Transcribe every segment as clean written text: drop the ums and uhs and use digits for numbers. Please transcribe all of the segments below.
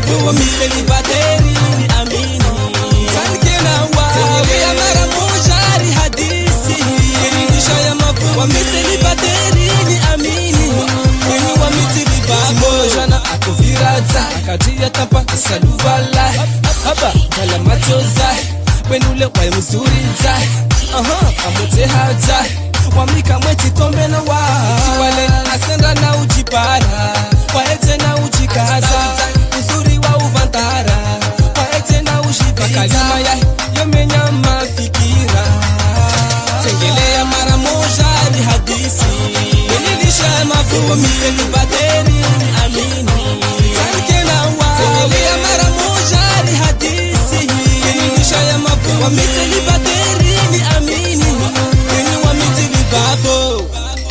mavua miseli bateri ni amini Tankena wa Tengelea mara moja hadi hadisi Eridisha ya mavua miseli bateri ni amini Kwenye wa mitili babo Jana ako virata Akatia tapa saluvala Haba kala machoza Wenule wa mzuri zai Amote hata Wamika mweti tombe na wa Tiwale asenda na ujipara Waete na ujikaza Uzuri wa uvantara Waete na ujibita Kalima ya yomenya mafikira Tengelea mara moja ni hadisi Wenidisha mavua miseli bateri amini Tankena wa Tengelea mara moja ni hadisi Wenidisha ya mavua miseli bateri ni amini Wenye wa mitili babo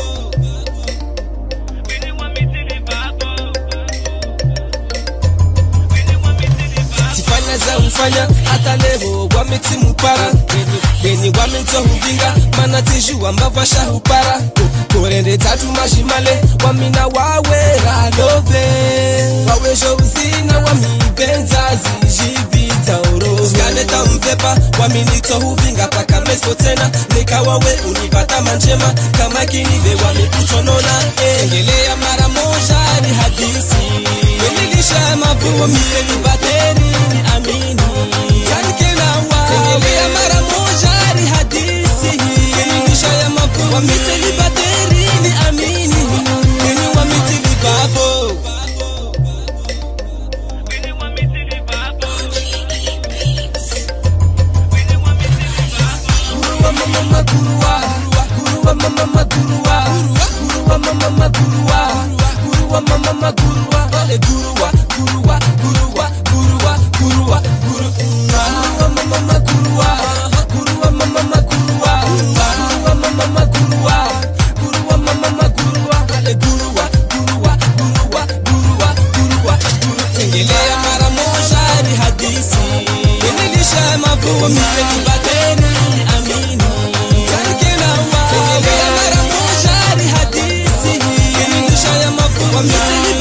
Tifanya za ufanya hata leo wameti mupara Beni wamento huvinga mana tiju ambavwa shahupara Korende tatu majimale wamina wawera love Wawejo uzina wamibenza zijivita oro Skaneta mvepa waminito huvinga paka meso tena Neka wawe unipata manjema kama kinive wamekutonona Tengelea mara moja ni hadisi Wenidisha mavua miseli bateri ni amini Tankena wa Tengelea mara moja ni hadisi Wenidisha ya mavua miseli bateri ni amini Wenye wa mitili babo Guruwa mama guruwa Guruwa mama guruwa Guruwa mama guruwa Guruwa mama guruwa Guruwa guruwa guruwa guruwa guruwa Guruwa mama guruwa Guruwa mama guruwa Guruwa mama guruwa Guruwa mama guruwa Guruwa guruwa guruwa guruwa guruwa Tengelea mara moja ni hadisi Wenidisha mavua miseli bateri ni amini Tankena wa Tengelea mara moja ni hadisi Wenidisha ya mavua miseli